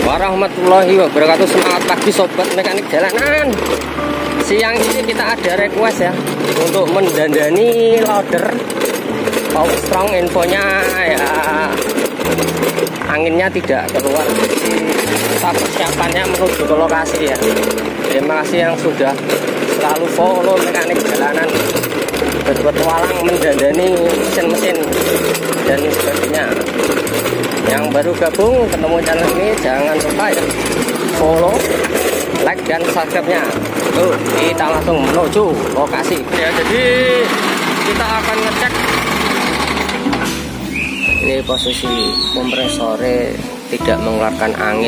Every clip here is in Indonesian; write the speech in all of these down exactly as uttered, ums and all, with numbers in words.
warahmatullahi wabarakatuh. Semangat pagi sobat mekanik jalanan. Siang ini kita ada request ya untuk mendandani loader Power Strong. Infonya ya anginnya tidak keluar, kita persiapannya menuju ke lokasi ya. Terima kasih yang sudah selalu follow mekanik jalanan, berpetualang mendandani mesin-mesin dan sebagainya. Yang baru gabung ketemu channel ini jangan lupa ya follow, like dan subscribe-nya. Tuh, kita langsung menuju lokasi ya. Jadi kita akan ngecek ini posisi kompresornya tidak mengeluarkan angin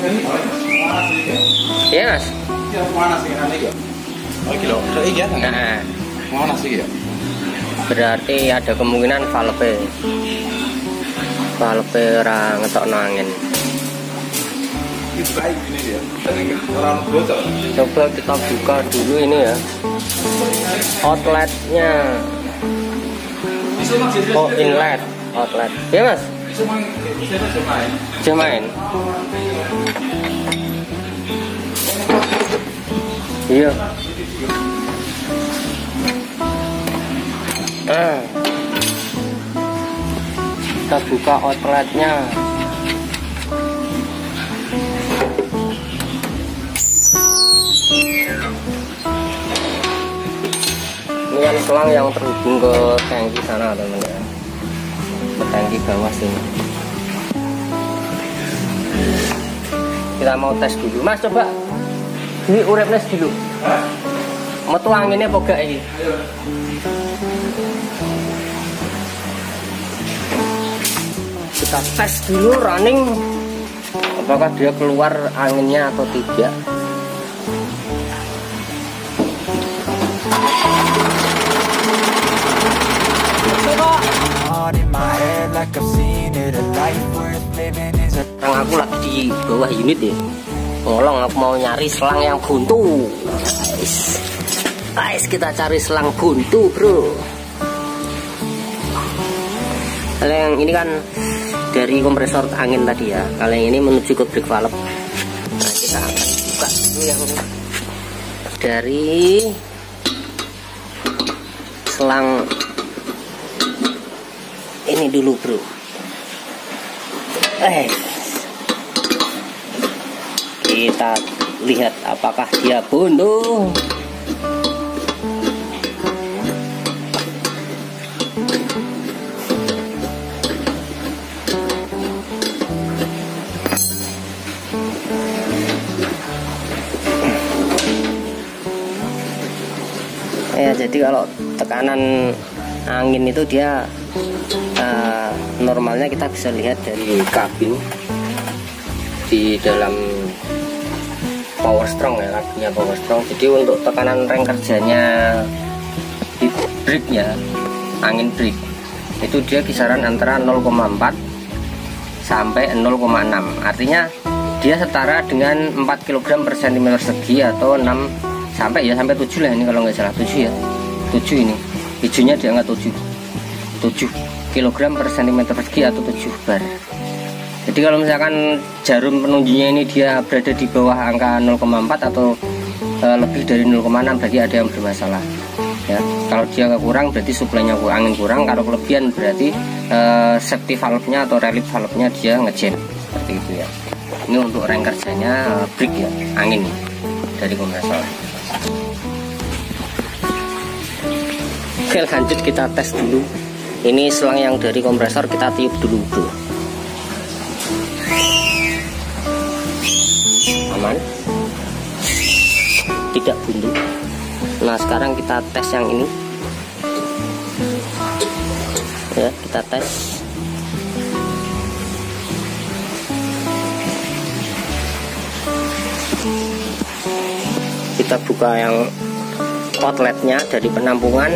ya mas. Nah, berarti ada kemungkinan valve valve ora ngetokno angin. Coba kita buka dulu ini ya outletnya. Oh, inlet outlet ya mas. Jemain iya. Ah, kita buka outletnya. Ini kan selang yang terhubung ke tangki sana teman-teman, ke tangki bawah sini. Kita mau tes dulu mas, coba ini urepnya dulu metu anginnya apa gak ini. Kita tes dulu running apakah dia keluar anginnya atau tidak. Sekarang aku lagi di bawah unit ya, ngolong aku mau nyari selang yang buntu. Guys, guys kita cari selang buntu bro. Kalau yang ini kan dari kompresor angin tadi ya, kalau yang ini menuju ke brake valve. Nah kita akan buka dulu yang dari selang ini dulu bro. Eh, kita lihat apakah dia buntu. Ya, jadi kalau tekanan angin itu dia uh, normalnya kita bisa lihat dari kabin di dalam Power Strong ya, kabinnya Power Strong. Jadi untuk tekanan reng kerjanya di brake nya, angin brake itu dia kisaran antara nol koma empat sampai nol koma enam. Artinya dia setara dengan empat kilogram per sentimeter persegi atau enam sampai ya sampai tujuh lah ini kalau nggak salah, tujuh ya, tujuh ini hijaunya dia nggak tujuh tujuh kilogram per sentimeter persegi atau tujuh bar. Jadi kalau misalkan jarum penunjuknya ini dia berada di bawah angka nol koma empat atau e, lebih dari nol koma enam berarti ada yang bermasalah ya. Kalau dia kurang berarti suplainya angin kurang, kalau kelebihan berarti e, safety valve-nya atau relief valve-nya dia ngejam seperti itu ya. Ini untuk reng kerjanya e, brake ya, angin dari kompresor. Oke, lanjut kita tes dulu. Ini selang yang dari kompresor kita tiup dulu bro. Aman, tidak buntu. Nah sekarang kita tes yang ini ya, kita tes. Kita buka yang outletnya dari penampungan.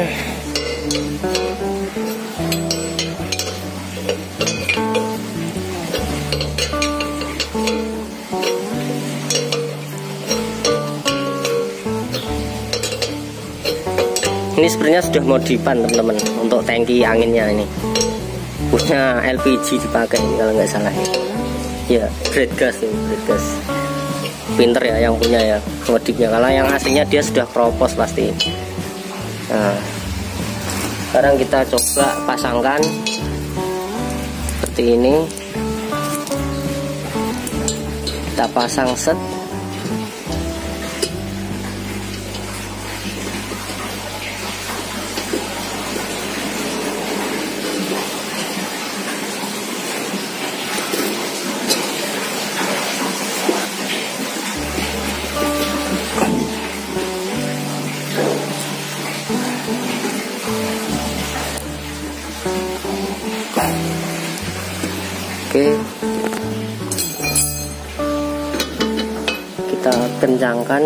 Ini sebenarnya sudah modifan teman-teman untuk tangki anginnya ini. Punya L P G dipakai ini kalau nggak salah ya. Ya, grade gas ini, grade gas. Pinter ya yang punya ya, ngedipnya. Karena yang aslinya dia sudah kropos pasti. Nah, sekarang kita coba pasangkan seperti ini. Kita pasang set. Oke, kita kencangkan.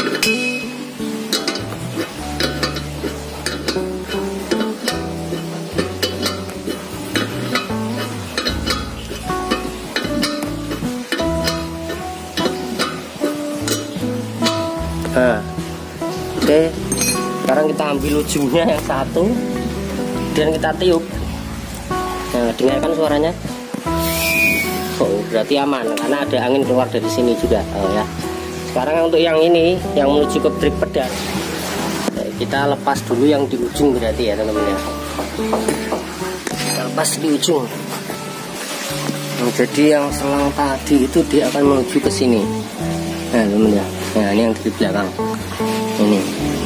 Nah, oke, sekarang kita ambil ujungnya yang satu dan kita tiup. Nah, dengarkan suaranya. Oh, berarti aman karena ada angin keluar dari sini juga. Oh ya. Sekarang untuk yang ini yang menuju ke trip pedal, kita lepas dulu yang di ujung berarti ya teman-teman ya. Kita lepas di ujung. Nah, jadi yang selang tadi itu dia akan menuju ke sini. Nah teman-teman ya. Nah ini yang di belakang. Ini.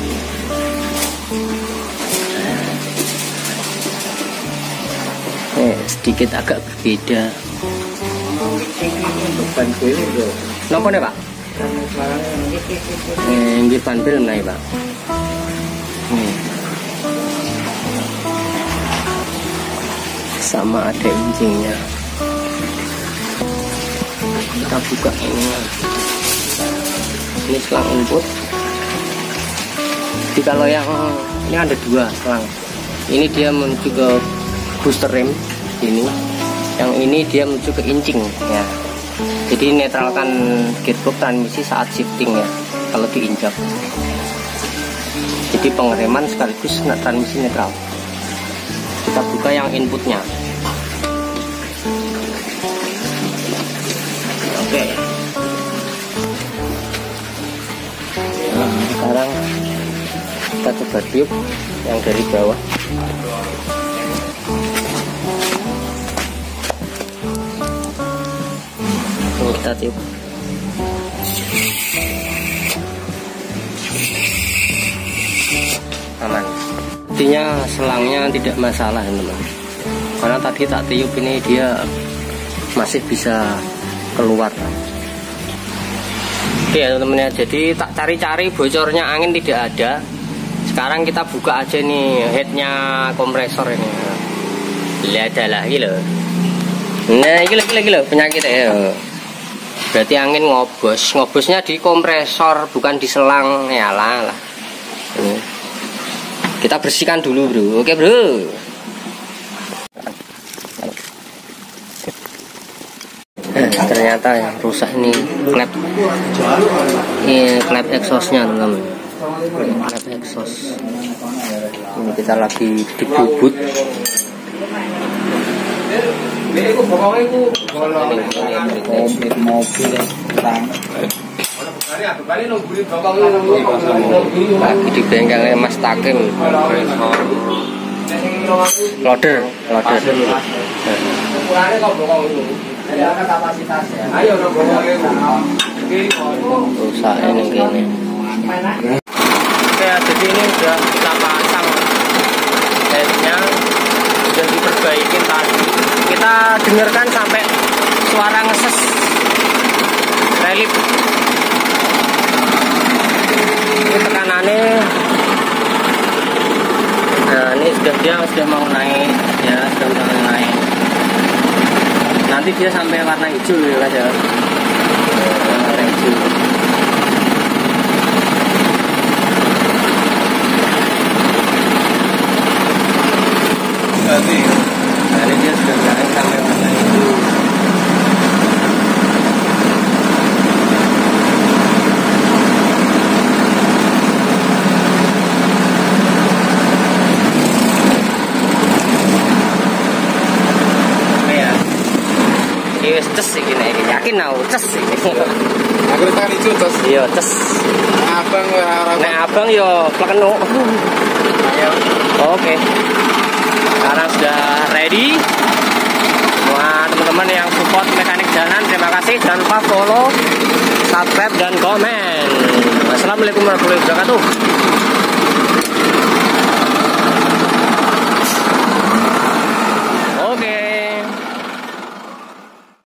Eh, sedikit agak berbeda. Napa nih Pak? Eh, nggih ban film nih Pak. Nih. Sama ada injingnya. Kita buka ini. Ini selang input. Jadi kalau yang ini ada dua selang. Ini dia menuju ke booster rem ini. Yang ini dia menuju ke incing ya. Jadi netralkan gearbox transmisi saat shifting ya kalau diinjak. Jadi pengereman sekaligus transmisi netral. Kita buka yang inputnya. Oke. Nah, sekarang kita coba tiup yang dari bawah. Kita tiup. Aman. Intinya selangnya tidak masalah teman-teman. Karena tadi tak tiup ini dia masih bisa keluar. Oke ya teman-teman ya. Jadi tak cari-cari bocornya angin tidak ada. Sekarang kita buka aja nih headnya kompresor ini. Lihat adalah gitu. Nah gila gila gila penyakit ya. Berarti angin ngobos, ngobosnya di kompresor bukan di selang. Ya lah, lah. Ini. Kita bersihkan dulu bro, oke bro. Eh, ternyata yang rusak ini klep, ini klep exhaustnya teman-teman. Klep exhaust. Ini kita lagi dibubut. Lagi di bengkelnya Mas Takim. Loader, loader. Rusak ini gini. Oke, jadi ini sudah kita pasang headnya, sudah diperbaikin tadi. Kita dengarkan sampai suara ngeses relip. Ini tekanannya. Nah ini sudah dia sudah mau naik ya, sudah mau naik. Nanti dia sampai warna hijau ya guys ya. Warna hijau. Nanti, nanti dia sudah naik sampai warna hijau. Iki wis ces iki nek iki yakin aku ces iki. Aku tekan ijo tos. Iya ces. Abang ora ora. Nek abang yo plekenu. Ayo. Oke. Sekarang sudah ready. Buat teman-teman yang support mekanik jalan, terima kasih. Jangan lupa follow, subscribe dan komen. Wassalamualaikum warahmatullahi wabarakatuh.